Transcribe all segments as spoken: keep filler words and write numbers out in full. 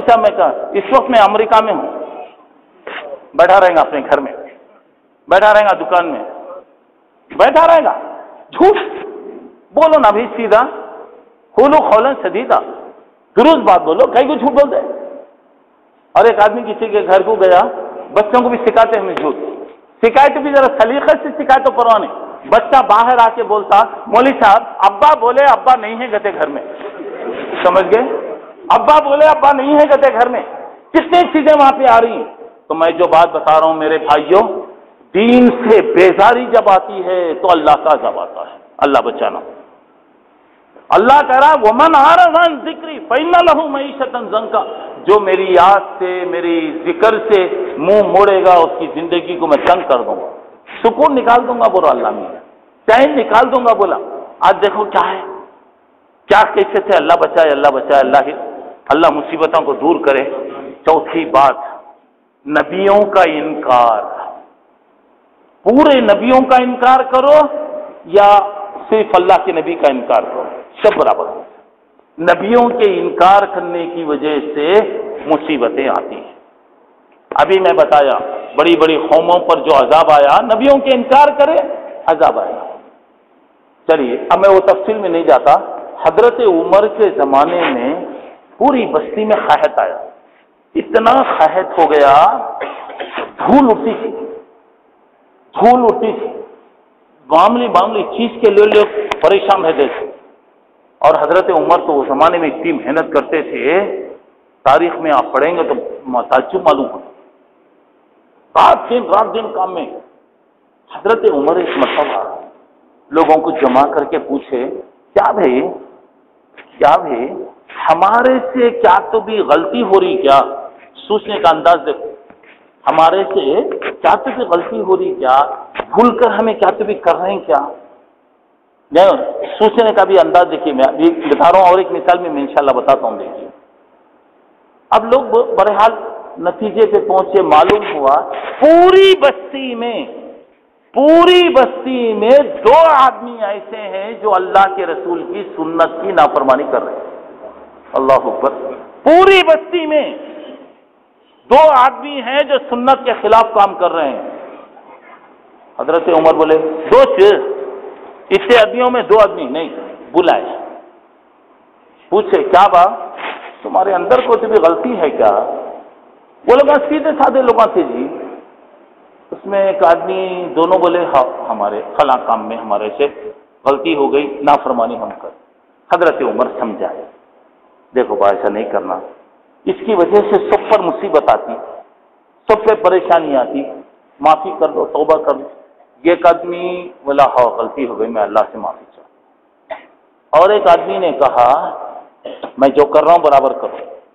اچھا میں کہا اس وقت میں امریکہ میں ہوں، بیٹھا رہے گا اپنے گھر میں، بیٹھا رہے گا دکان میں، بیٹھا رہے گا، جھوٹ بولو نا بھی سیدھا، قولوا قولا سدیدا، درست بات بولو، کہیں کو جھوٹ بول دے. اور ایک آدمی کسی کے گھر کو گیا، بچوں کو بھی سکھاتے ہیں ہمیں جھوٹ، شکایت بھی ذرا سلیقے سے شکایت تو کروانے. بچہ باہر آ کے بولتا مولوی صاحب ابا بولے ابا نہیں ہے گتے گھر میں، سمجھ گئے، ابا بولے ابا نہیں ہے گتے گھر میں، کتنی چیزیں وہاں پہ آ رہی ہیں. تو میں جو بات بتا رہا ہوں میرے بھائیوں، دین سے بیزاری جب آتی ہے تو اللہ کا عذاب آتا ہے. اللہ بچانا. اللہ کہہ رہا ومن اعرض عن ذکری فإن له معیشۃ ضنکا، جو میری یاد سے میری ذکر سے منہ موڑے گا اس کی زندگی کو میں تنگ کر دوں گا، سکون نکال دوں گا. بولا اللہ میں چین نکال دوں گا. بولا آج دیکھو کیا ہے، کیا کیفیت ہے. اللہ بچائے، اللہ بچائے، اللہ ہی اللہ مصیبتوں کو دور کرے. چوتھی بات، نبیوں کا انکار. پورے نبیوں کا انکار کرو یا صرف اللہ کے نبی کا انکار کرو، سب برابر. نبیوں کے انکار کرنے کی وجہ سے مصیبتیں آتی ہیں. ابھی میں بتایا بڑی بڑی قوموں پر جو عذاب آیا، نبیوں کے انکار کرے عذاب آیا. چلیے اب میں وہ تفصیل میں نہیں جاتا. حضرت عمر کے زمانے میں پوری بستی میں قحط آیا، اتنا قحط ہو گیا، دھول اٹھتی تھی، دھول اٹھتی تھی، معاملی معاملی چیز کے لیے لوگ پریشان رہتے تھے. اور حضرت عمر تو اس زمانے میں اتنی محنت کرتے تھے، تاریخ میں آپ پڑھیں گے تو تعجب معلوم ہوتا. رات دن رات دن کام میں. حضرت عمر اس مرتبہ لوگوں کو جمع کر کے پوچھے کیا بھائی کیا بھائی ہمارے سے کیا تو بھی غلطی ہو رہی کیا؟ سوچنے کا انداز دیکھو، ہمارے سے کیا تو بھی غلطی ہو رہی کیا؟ بھول کر ہمیں کیا تو بھی کر رہے ہیں کیا؟ سوچنے کا بھی انداز دیکھیے. میں ابھی بتا رہا ہوں اور ایک مثال میں میں انشاءاللہ بتاتا ہوں. دیکھیے اب لوگ بہرحال نتیجے پہ پہنچے، معلوم ہوا پوری بستی میں پوری بستی میں دو آدمی ایسے ہیں جو اللہ کے رسول کی سنت کی نافرمانی کر رہے ہیں. اللہ اکبر. پوری بستی میں دو آدمی ہیں جو سنت کے خلاف کام کر رہے ہیں. حضرت عمر بولے دو چیز، اتنے آدمیوں میں دو آدمی نہیں، بلائے پوچھے کیا بات تمہارے اندر کوئی بھی غلطی ہے کیا؟ وہ لوگ سیدھے سادے لوگوں سے جی. اس میں ایک آدمی، دونوں بولے ہاں ہمارے فلاں کام میں ہمارے سے غلطی ہو گئی، نافرمانی ہم کر. حضرت عمر سمجھائے دیکھو با ایسا نہیں کرنا، اس کی وجہ سے سب پر مصیبت آتی، سب پہ پریشانی آتی، معافی کر دو، توبہ کر دو. یہ ایک آدمی بولا ہاں غلطی ہو گئی، میں اللہ سے معافی چاہتا. اور ایک آدمی نے کہا میں جو کر رہا ہوں برابر کرو،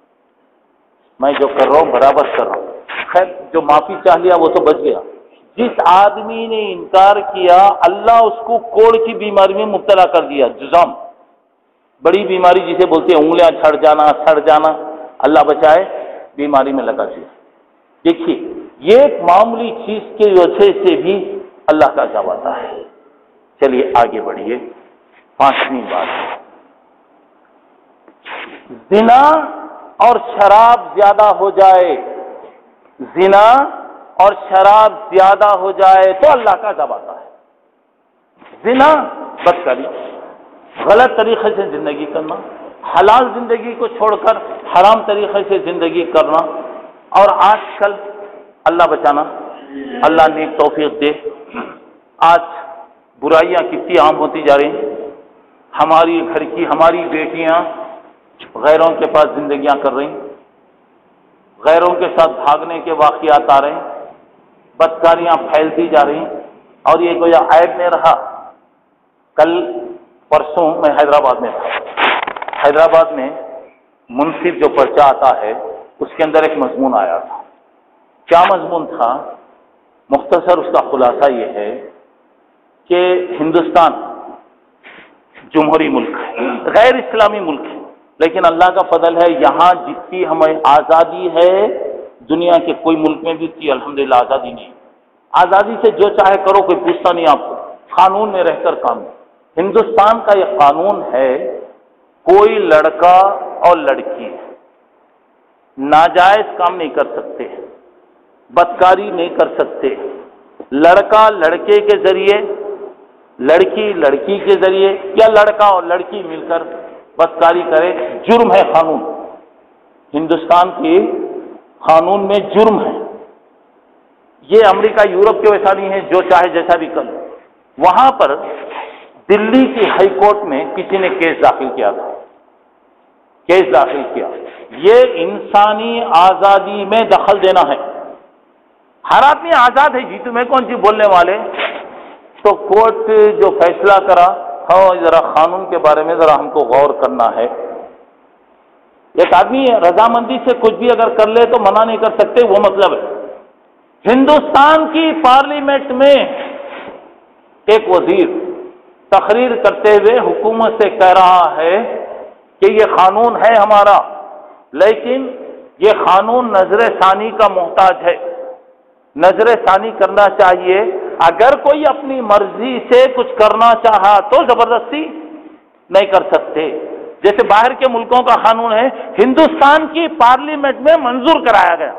میں جو کر رہا ہوں برابر کر رہا ہوں. خیر جو معافی چاہ لیا وہ تو بچ گیا. جس آدمی نے انکار کیا اللہ اس کو کوڑ کی بیماری میں مبتلا کر دیا، جزام، بڑی بیماری جسے بولتے ہیں انگلیاں چھڑ جانا، سڑ جانا، اللہ بچائے، بیماری میں لگا دیا. دیکھیے یہ ایک معمولی چیز کی وجہ سے بھی اللہ کا عذاب آتا ہے. چلیے آگے بڑھیے. پانچویں بات، زنا اور شراب زیادہ ہو جائے، زنا اور شراب زیادہ ہو جائے تو اللہ کا عذاب آتا ہے. زنا بدکاری، غلط طریقے سے زندگی کرنا، حلال زندگی کو چھوڑ کر حرام طریقے سے زندگی کرنا. اور آج کل اللہ بچانا، اللہ نے توفیق دے، آج برائیاں کتنی عام ہوتی جا رہی ہیں. ہماری گھر کی ہماری بیٹیاں غیروں کے پاس زندگیاں کر رہی ہیں، غیروں کے ساتھ بھاگنے کے واقعات آ رہے ہیں، بدکاریاں پھیلتی جا رہی ہیں. اور یہ کوئی عیب نہیں رہا. کل پرسوں میں حیدرآباد میں تھا. حیدرآباد میں منصف جو پرچہ آتا ہے اس کے اندر ایک مضمون آیا تھا. کیا مضمون تھا؟ مختصر اس کا خلاصہ یہ ہے کہ ہندوستان جمہوری ملک ہے، غیر اسلامی ملک ہے، لیکن اللہ کا فضل ہے یہاں جتنی ہمیں آزادی ہے دنیا کے کوئی ملک میں بھی اتنی الحمدللہ آزادی نہیں. آزادی سے جو چاہے کرو، کوئی پوچھتا نہیں آپ کو، قانون میں رہ کر کام. ہندوستان کا یہ قانون ہے کوئی لڑکا اور لڑکی ناجائز کام نہیں کر سکتے، بدکاری نہیں کر سکتے، لڑکا لڑکے کے ذریعے، لڑکی لڑکی کے ذریعے، یا لڑکا اور لڑکی مل کر بدکاری کرے، جرم ہے قانون، ہندوستان کی قانون میں جرم ہے۔ یہ امریکہ یورپ کے ویسا نہیں ہے جو چاہے جیسا بھی کر لو۔ وہاں پر دلی کی ہائی کورٹ میں کسی نے کیس داخل کیا تھا، کیس داخل کیا، یہ انسانی آزادی میں دخل دینا ہے۔ ہر آدمی آزاد ہے جی، تمہیں کون سی بولنے والے؟ تو کورٹ جو فیصلہ کرا، ہاں ذرا قانون کے بارے میں ذرا ہم کو غور کرنا ہے۔ ایک آدمی رضامندی سے کچھ بھی اگر کر لے تو منع نہیں کر سکتے، وہ مطلب ہے۔ ہندوستان کی پارلیمنٹ میں ایک وزیر تقریر کرتے ہوئے حکومت سے کہہ رہا ہے کہ یہ قانون ہے ہمارا، لیکن یہ قانون نظر ثانی کا محتاج ہے، نظر ثانی کرنا چاہیے۔ اگر کوئی اپنی مرضی سے کچھ کرنا چاہا تو زبردستی نہیں کر سکتے۔ جیسے باہر کے ملکوں کا قانون ہے، ہندوستان کی پارلیمنٹ میں منظور کرایا گیا،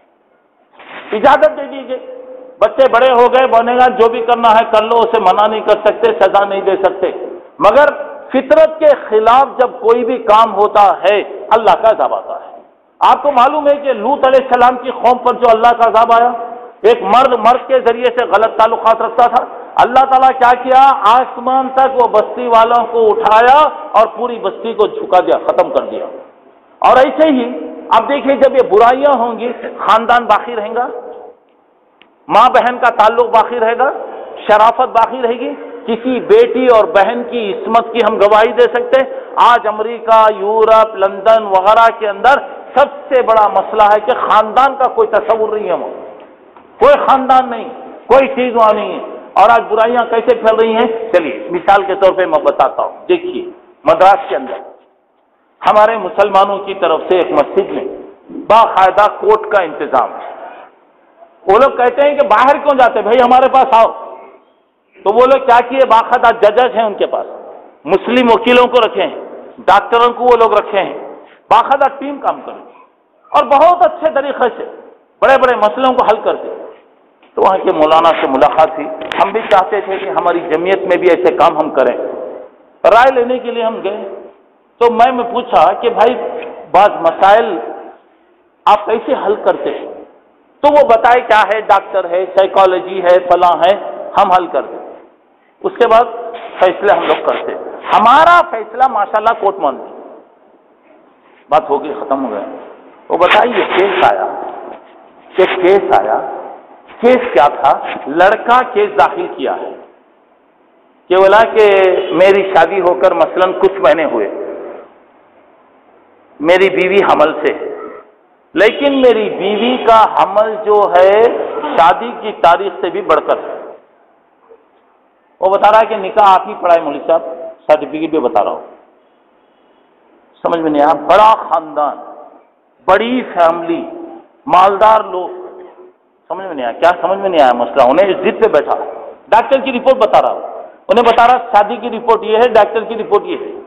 اجازت دے دی گئی، بچے بڑے ہو گئے، بنے گا جو بھی کرنا ہے کر لو، اسے منع نہیں کر سکتے، سزا نہیں دے سکتے۔ مگر فطرت کے خلاف جب کوئی بھی کام ہوتا ہے اللہ کا عذاب آتا ہے۔ آپ کو معلوم ہے کہ لوط علیہ السلام کی قوم پر جو اللہ کا عذاب آیا، ایک مرد مرد کے ذریعے سے غلط تعلقات رکھتا تھا، اللہ تعالیٰ کیا کیا، آسمان تک وہ بستی والوں کو اٹھایا اور پوری بستی کو جھکا دیا، ختم کر دیا۔ اور ایسے ہی اب دیکھیے جب یہ برائیاں ہوں گی، خاندان باقی رہیں گا، ماں بہن کا تعلق باقی رہے گا، شرافت باقی رہے گی۔ کسی بیٹی اور بہن کی عصمت کی ہم گواہی دے سکتے۔ آج امریکہ، یورپ، لندن وغیرہ کے اندر سب سے بڑا مسئلہ ہے کہ خاندان کا کوئی تصور نہیں ہے، وہاں کوئی خاندان نہیں، کوئی چیز وہاں نہیں ہے۔ اور آج برائیاں کیسے پھیل رہی ہیں، چلیے مثال کے طور پہ میں بتاتا ہوں۔ دیکھیے مدراس کے اندر ہمارے مسلمانوں کی طرف سے ایک مسجد میں باقاعدہ کوٹ کا انتظام ہے۔ وہ لوگ کہتے ہیں کہ باہر کیوں جاتے، بھائی ہمارے پاس آؤ۔ تو وہ لوگ کیا کیے، باقاعدہ ججز ہیں ان کے پاس، مسلم وکیلوں کو رکھے ہیں، ڈاکٹروں کو وہ لوگ رکھے ہیں، باقاعدہ ٹیم کام کرے اور بہت اچھے طریقے سے بڑے بڑے مسئلوں کو حل کرتے۔ تو وہاں کے مولانا سے ملاقات تھی، ہم بھی چاہتے تھے کہ ہماری جمعیت میں بھی ایسے کام ہم کریں، رائے لینے کے لیے ہم گئے۔ تو میں نے پوچھا کہ بھائی بعض مسائل آپ کیسے حل کرتے ہیں؟ تو وہ بتائے کیا ہے، ڈاکٹر ہے، سائیکالوجی ہے، فلاں ہے، ہم حل کرتے۔ اس کے بعد فیصلے ہم لوگ کرتے، ہمارا فیصلہ ماشاءاللہ کوٹ مانتے، بات ہو گئی، ختم ہو گیا۔ وہ بتائیے کیس آیا کہ کیس آیا کیس کیا تھا؟ لڑکا کیس داخل کیا ہے کہ بولا کہ میری شادی ہو کر مثلاً کچھ مہینے ہوئے، میری بیوی حمل سے، لیکن میری بیوی کا حمل جو ہے شادی کی تاریخ سے بھی بڑھ کر ہے۔ وہ بتا رہا ہے کہ نکاح آپ ہی پڑھائے مولوی صاحب، سرٹیفکیٹ بھی بتا رہا ہوں۔ سمجھ میں نہیں آیا، بڑا خاندان، بڑی فیملی، مالدار لوگ، سمجھ میں نہیں آیا، کیا سمجھ میں نہیں آیا مسئلہ؟ انہیں اس ضد پہ بیٹھا، ڈاکٹر کی رپورٹ بتا رہا ہوں، انہیں بتا رہا شادی کی رپورٹ یہ ہے، ڈاکٹر کی رپورٹ یہ ہے۔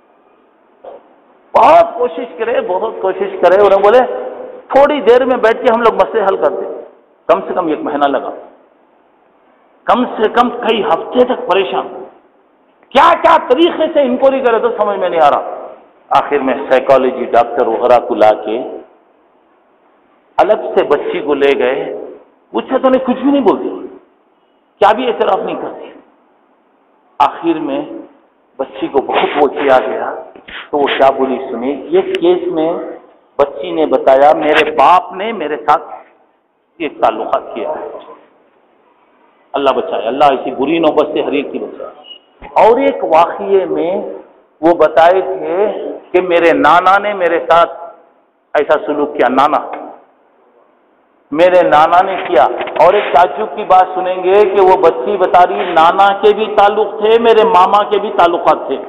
بہت کوشش کرے بہت کوشش کرے انہیں بولے تھوڑی دیر میں بیٹھ کے ہم لوگ مسئلے حل کرتے، کم سے کم ایک مہینہ لگا، کم سے کم کئی ہفتے تک پریشان، کیا کیا طریقے سے انکوائری کرے تو سمجھ میں نہیں آ رہا۔ آخر میں سائیکالوجی ڈاکٹر وغیرہ کو لا کے الگ سے بچی کو لے گئے، پوچھا تو انہیں کچھ بھی نہیں بولتی، کیا بھی اعتراف نہیں کرتی۔ آخر میں بچی کو بہت وہ کیا گیا تو وہ کیا بولی سنی، یہ کیس میں بچی نے بتایا میرے باپ نے میرے ساتھ یہ تعلقات کیا ہے۔ اللہ بچائے، اللہ ایسی بری نوبت سے ہر ایک کی بچائے۔ اور ایک واقعے میں وہ بتائے تھے کہ میرے نانا نے میرے ساتھ ایسا سلوک کیا، نانا میرے نانا نے کیا۔ اور ایک تعجب کی بات سنیں گے کہ وہ بچی بتا رہی نانا کے بھی تعلق تھے، میرے ماما کے بھی تعلقات تھے،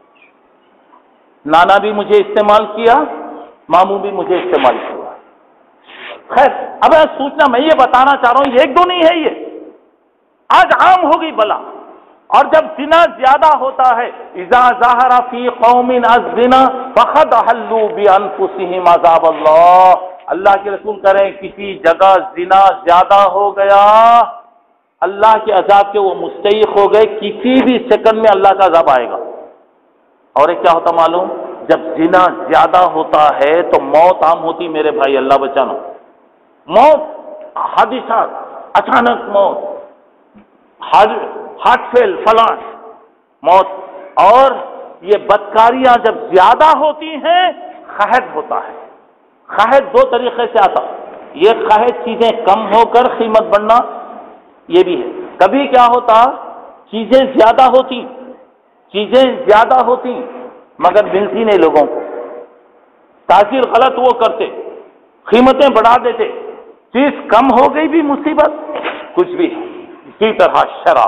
نانا بھی مجھے استعمال کیا، ماموں بھی مجھے استعمال کیا۔ خیر اب سوچنا میں یہ بتانا چاہ رہا ہوں، یہ ایک دو نہیں ہے، یہ آج عام ہو گئی بلا، اور جب زنا زیادہ ہوتا ہے، اذا ظہر فی قوم الزنا فقد احلوا بانفسہم عذاب اللہ، اللہ کے رسول کریں کسی جگہ زنا زیادہ ہو گیا، اللہ کے عذاب کے وہ مستحق ہو گئے، کسی بھی سیکنڈ میں اللہ کا عذاب آئے گا۔ اور ایک کیا ہوتا معلوم؟ جب زنا زیادہ ہوتا ہے تو موت عام ہوتی، میرے بھائی اللہ بچانا، موت، حادثات، اچانک موت، ہارٹ فیل، فلاں موت۔ اور یہ بدکاریاں جب زیادہ ہوتی ہیں، قحط ہوتا ہے۔ قحط دو طریقے سے آتا، یہ قحط چیزیں کم ہو کر قیمت بڑھنا، یہ بھی ہے۔ کبھی کیا ہوتا، چیزیں زیادہ ہوتی، چیزیں زیادہ ہوتی مگر ملتی نہیں لوگوں کو، تاثیر غلط وہ کرتے، قیمتیں بڑھا دیتے، چیز کم ہو گئی بھی مصیبت، کچھ بھی۔ اسی طرح شراب،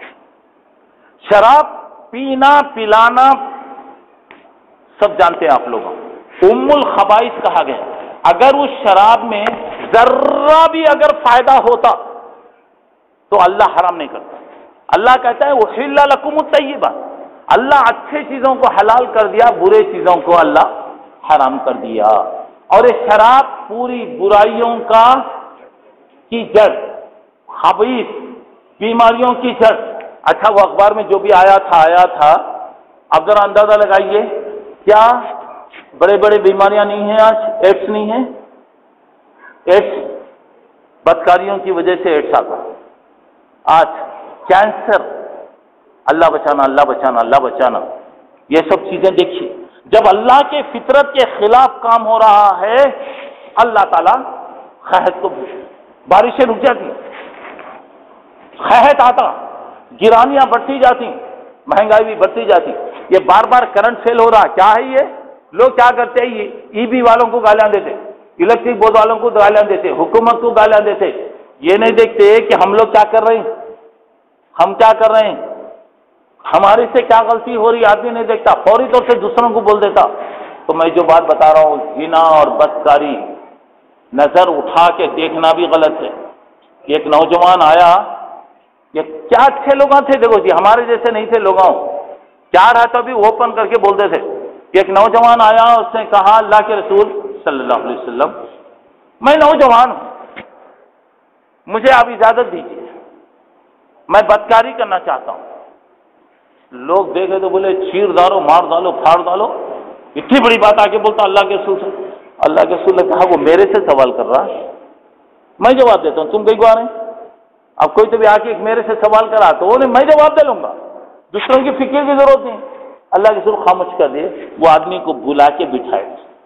شراب پینا پلانا سب جانتے ہیں آپ لوگوں، ام الخبائث کہا گیا۔ اگر اس شراب میں ذرہ بھی اگر فائدہ ہوتا تو اللہ حرام نہیں کرتا۔ اللہ کہتا ہے احل لکم الطیبات، اللہ اچھے چیزوں کو حلال کر دیا، برے چیزوں کو اللہ حرام کر دیا۔ اور یہ شراب پوری برائیوں کا کی جڑ، خبیث بیماریوں کی جڑ۔ اچھا وہ اخبار میں جو بھی آیا تھا آیا تھا، اب ذرا اندازہ لگائیے، کیا بڑے بڑے بیماریاں نہیں ہیں آج؟ ایڈس نہیں ہے؟ ایڈس بدکاریوں کی وجہ سے ایڈس آتا، آج کینسر، اللہ بچانا اللہ بچانا اللہ بچانا، یہ سب چیزیں دیکھیے۔ جب اللہ کے فطرت کے خلاف کام ہو رہا ہے، اللہ تعالیٰ قحط کو، بارشیں رک جاتی، قحط آتا، گرانیاں بڑھتی جاتی، مہنگائی بھی بڑھتی جاتی۔ یہ بار بار کرنٹ فیل ہو رہا کیا ہے؟ یہ لوگ کیا کرتے ہیں، یہ ای بی والوں کو گالیاں دیتے، الیکٹرک بورڈ والوں کو گالیاں دیتے، حکومت کو گالیاں دیتے، یہ نہیں دیکھتے کہ ہم لوگ کیا کر رہے ہیں، ہم کیا کر رہے ہیں، ہمارے سے کیا غلطی ہو رہی، آدمی نہیں دیکھتا، فوری طور سے دوسروں کو بول دیتا۔ تو میں جو بات بتا رہا ہوں، زنا اور بدکاری نظر اٹھا کے دیکھنا بھی غلط ہے۔ ایک نوجوان آیا، یہ کیا اچھے لوگ تھے، دیکھو جی ہمارے جیسے نہیں تھے لوگوں، کیا رہا تو بھی اوپن کر کے بولتے تھے۔ ایک نوجوان آیا، اس نے کہا اللہ کے رسول صلی اللہ علیہ وسلم، میں نوجوان ہوں، مجھے آپ اجازت دیجیے، میں بدکاری کرنا چاہتا ہوں۔ لوگ دیکھے تو بولے چیر ڈالو، مار ڈالو، پھاڑ ڈالو، اتنی بڑی بات آ کے بولتا اللہ کے رسول سے۔ اللہ کے رسول نے کہا وہ میرے سے سوال کر رہا ہے، میں جواب دیتا ہوں، تم کہیں کو آ رہے ہیں؟ اب کوئی تو بھی آ کے ایک میرے سے سوال کرا تو وہ نہیں، میں جواب دے لوں گا، دوسروں کی فکر کی ضرورت نہیں۔ اللہ کے رسول خاموش کر دے، وہ آدمی کو بلا کے بٹھائے،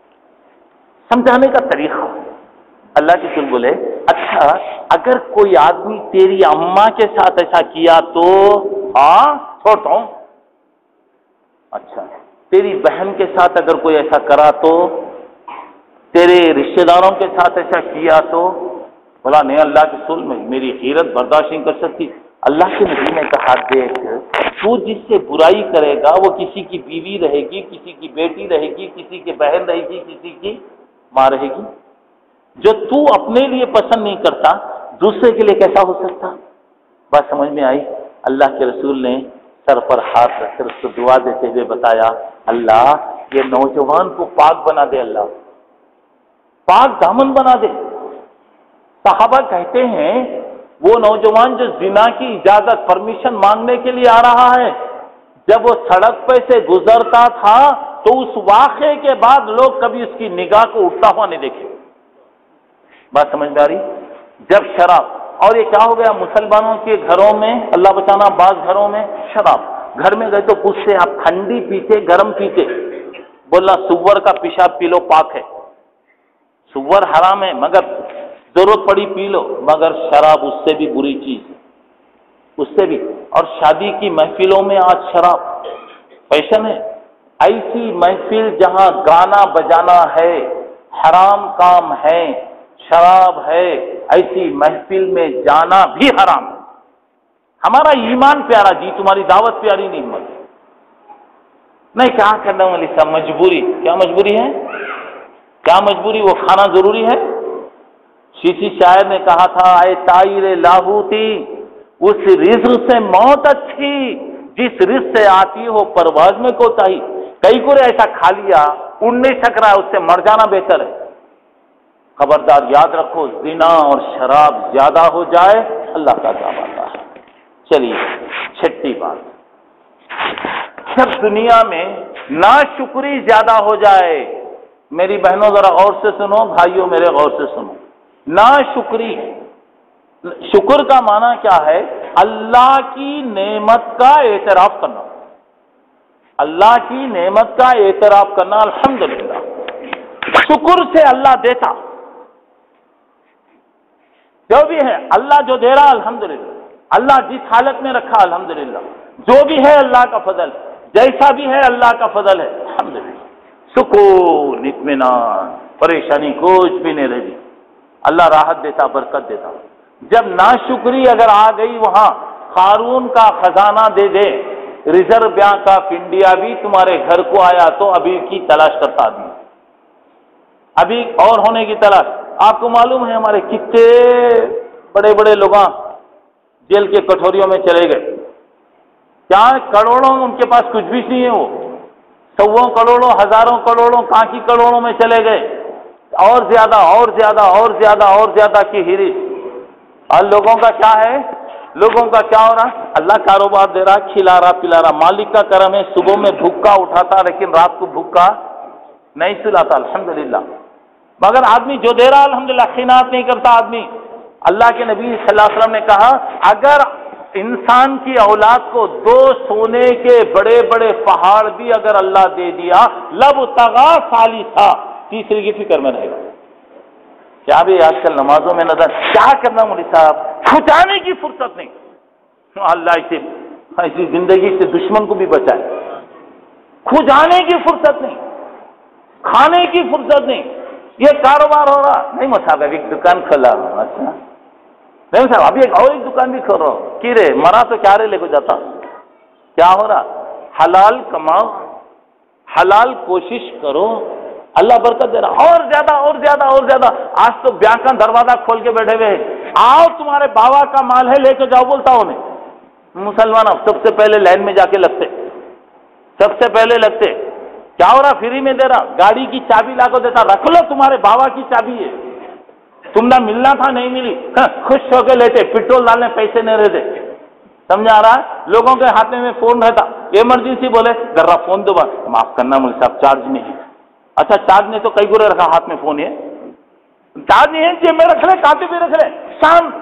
سمجھانے کا طریقہ۔ اللہ کے رسول بولے اچھا اگر کوئی آدمی تیری اماں کے ساتھ ایسا کیا تو ہاں چھوڑتا ہوں، اچھا تیری بہن کے ساتھ اگر کوئی ایسا کرا تو، تیرے رشتہ داروں کے ساتھ ایسا کیا تو، بولا نہیں اللہ کے رسول میں میری غیرت برداشت نہیں کر سکتی۔ اللہ کے نبی نے کہا دیکھ تو جس سے برائی کرے گا وہ کسی کی بیوی رہے گی، کسی کی بیٹی رہے گی، کسی کی بہن رہے گی، کسی کی ماں رہے گی، جو تو اپنے لیے پسند نہیں کرتا دوسرے کے لیے کیسا ہو سکتا؟ بات سمجھ میں آئی؟ اللہ کے رسول نے سر پر ہاتھ رکھ کر اس کو دعا دیتے ہوئے بتایا اللہ یہ نوجوان کو پاک بنا دے، اللہ پاک دامن بنا دے۔ صحابہ کہتے ہیں وہ نوجوان جو زنا کی اجازت پرمیشن مانگنے کے لیے آ رہا ہے، جب وہ سڑک پہ سے گزرتا تھا تو اس واقعے کے بعد لوگ کبھی اس کی نگاہ کو اٹھتا ہوا نہیں دیکھے۔ بات سمجھ میں آ رہی؟ جب شراب، اور یہ کیا ہو گیا مسلمانوں کے گھروں میں، اللہ بچانا، بعض گھروں میں شراب، گھر میں گئے تو پوچھتے آپ ٹھنڈی پیتے گرم پیتے، بولنا سور کا پیشاب پی لو پاک ہے، سور حرام ہے مگر ضرورت پڑی پی لو، مگر شراب اس سے بھی بری چیز، اس سے بھی۔ اور شادی کی محفلوں میں آج شراب فیشن ہے، ایسی محفل جہاں گانا بجانا ہے، حرام کام ہے، شراب ہے، ایسی محفل میں جانا بھی حرام ہے۔ ہمارا ایمان پیارا جی، تمہاری دعوت پیاری نہیں مت نہیں کیا کرنا والی سب مجبوری، کیا مجبوری ہے؟ کیا مجبوری؟ وہ کھانا ضروری ہے؟ شیشی شاعر نے کہا تھا اے طائر لاہوتی उस रिज्क से मौत अच्छी जिस रिज्क से आती हो परवाज में कोताही। कई को ऐसा खा लिया, उड़ नहीं सक रहा है, उससे मर जाना बेहतर है। खबरदार याद रखो, जिना और शराब ज्यादा हो जाए अल्लाह का अज़ाब आता है। चलिए छठी बात, जब दुनिया में नाशुक्री ज्यादा हो जाए, मेरी बहनों जरा गौर से सुनो, भाइयों मेरे गौर से सुनो, नाशुक्री, शुक्र का माना क्या है? अल्लाह की नेमत का एतराफ करना, अल्लाह की नेमत का एतराफ करना। अल्हम्दुलिल्लाह, शुक्र से अल्लाह देता, जो भी है अल्लाह जो दे रहा अल्हम्दुलिल्लाह, अल्लाह जिस हालत में रखा अल्हम्दुलिल्लाह, जो भी है अल्लाह का फजल, जैसा भी है अल्लाह का फजल है अल्हम्दुलिल्लाह। सुकून, इत्मीनान, परेशानी कुछ भी नहीं रहती, अल्लाह राहत देता, बरकत देता। जब नाशुक्री अगर आ गई, वहां कारून का खजाना दे दे, रिजर्व बैंक ऑफ इंडिया भी तुम्हारे घर को आया तो अभी की तलाश करता आदमी, अभी और होने की तलाश। आपको मालूम है हमारे कितने बड़े बड़े लोग जेल के कटोरियों में चले गए, क्या करोड़ों, उनके पास कुछ भी नहीं है, वो सौों करोड़ों, हजारों करोड़ों, कहां की करोड़ों में चले गए, और ज्यादा और ज्यादा और ज्यादा और ज्यादा की हिरिस। और लोगों का क्या है, लोगों का क्या हो रहा? अल्लाह कारोबार दे रहा, खिला रहा पिला रहा, मालिक का करम है, सुबह में भूखा उठाता लेकिन रात को भूखा नहीं सुलाता अल्हम्दुलिल्लाह। मगर आदमी जो दे रहा अल्हम्दुलिल्लाह, खिनात नहीं करता आदमी। अल्लाह के नबी सल्लल्लाहु अलैहि वसल्लम ने कहा, अगर इंसान की औलाद को दो सोने के बड़े बड़े पहाड़ भी अगर अल्लाह दे दिया, लब तगा सालिसा, तीसरे की फिक्र में रहेगा। क्या भी आजकल नमाजों में नजर, क्या करना मौलवी साहब, खुजाने की फुर्सत नहीं। अल्लाह इसे ऐसी जिंदगी से दुश्मन को भी बचाए, खुजाने की फुर्सत नहीं, खाने की फुर्सत नहीं, ये कारोबार हो रहा नहीं। मसाब अभी एक दुकान खोला, अच्छा नहीं साहब, अभी एक और एक दुकान भी खोल रहा हूं, कि रे मरा तो क्या रे लेको जाता। क्या हो रहा? हलाल कमाओ, हलाल कोशिश करो, अल्लाह बरकत दे रहा, और ज्यादा और ज्यादा और ज्यादा। आज तो बैंक का दरवाजा खोल के बैठे हुए हैं, आओ तुम्हारे बाबा का माल है लेके जाओ, बोलता हूं मैं। मुसलमान अब सबसे पहले लाइन में जाके लगते, सबसे पहले लगते। क्या हो रहा? फ्री में दे रहा, गाड़ी की चाबी ला को देता, रख लो तुम्हारे बाबा की चाबी है, तुमने मिलना था नहीं मिली, खुश होके लेते, पेट्रोल डालने पैसे नहीं रहते। समझ आ रहा है? लोगों के हाथ में फोन रहता, इमरजेंसी बोले जरा फोन दो, माफ करना मुझे साहब चार्ज नहीं है। अच्छा चार्ज नहीं तो कई गुरे रखा हाथ में फोन, है चार्ज नहीं है, जेब में रख ले, काटे भी रख ले, शांत।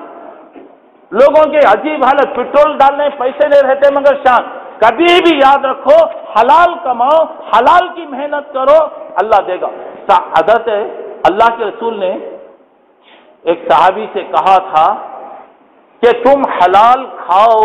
लोगों के अजीब हालत, पेट्रोल डालने पैसे नहीं रहते मगर शांत। कभी भी याद रखो, हलाल कमाओ, हलाल की मेहनत करो, अल्लाह देगा। आदत है, अल्लाह के रसूल ने एक सहाबी से कहा था कि तुम हलाल खाओ,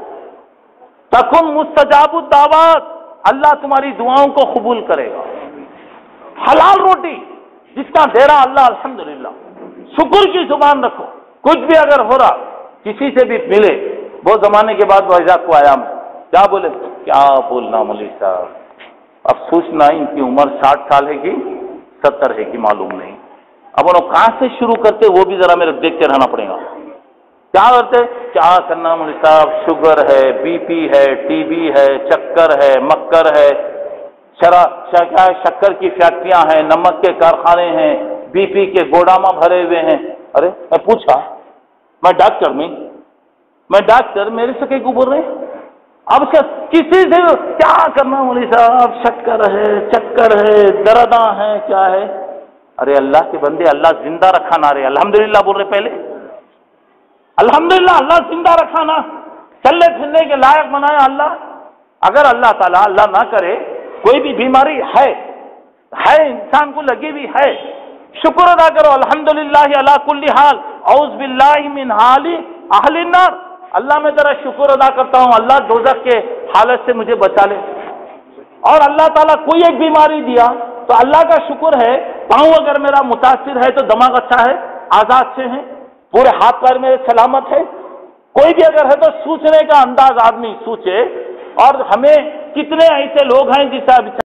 तकुन मुस्तजाबुद दावत, अल्लाह तुम्हारी दुआओं को कबूल करेगा। हलाल रोटी जिसका दे रहा अल्लाह अल्हम्दुलिल्लाह, शुक्र की जुबान रखो। कुछ भी अगर हो रहा, किसी से भी मिले, बहुत जमाने के बाद वैजाक को आया, मैं क्या बोले, क्या बोलना मौलवी साहब, अफसोस ना इनकी उम्र साठ साल है कि सत्तर है कि मालूम नहीं। अब उन्होंने कहां से शुरू करते वो भी जरा मेरे देख के रहना पड़ेगा। क्या करते, क्या करना मौलवी साहब, शुगर है, बीपी है, टीबी है, चक्कर है, मक्कर है, शरा क्या है, शक्कर की फैक्ट्रियां हैं, नमक के कारखाने हैं, बीपी के गोदामा भरे हुए हैं। अरे मैं पूछा, मैं डॉक्टर में मैं डॉक्टर मेरे से कहीं को बोल रहे हैं, अब से किसी से क्या करना मौलवी साहब, शक्कर है, चक्कर है, दर्दा है, क्या है। अरे अल्लाह के बंदे, अल्लाह जिंदा रखा ना रे, अल्हम्दुलिल्लाह बोल रहे पहले, अल्हम्दुलिल्लाह अल्लाह जिंदा रखा ना, चलने फिरने के लायक बनाया अल्लाह। अगर अल्लाह ताला अल्लाह ना करे कोई भी बीमारी है है इंसान को लगी भी है, शुक्र अदा करो, अल्हम्दुलिल्लाह अला कुल्ली हाल, औज़ बिल्लाहि मिन हाली अहलिन नार। अल्लाह मैं तेरा शुक्र अदा करता हूं, अल्लाह दोज़ख के हालत से मुझे बचा ले। और अल्लाह ताला कोई एक बीमारी दिया तो अल्लाह का शुक्र है, पाँव अगर मेरा मुतासिर है तो दिमाग अच्छा है, आजाद से है, पूरे हाथ पैर मेरे सलामत है। कोई भी अगर है तो सोचने का अंदाज आदमी सोचे। और हमें कितने ऐसे लोग हैं जिसका